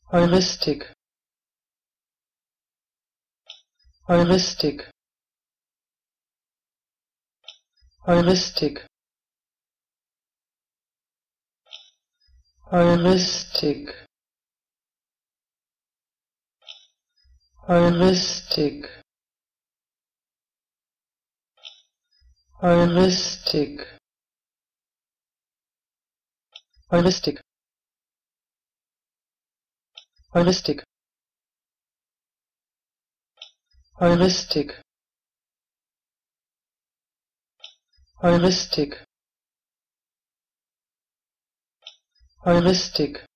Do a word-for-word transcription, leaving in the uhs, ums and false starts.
Heuristic, heuristic, heuristic, heuristic, heuristic, heuristic, heuristic, heuristic, heuristic, heuristic, heuristic,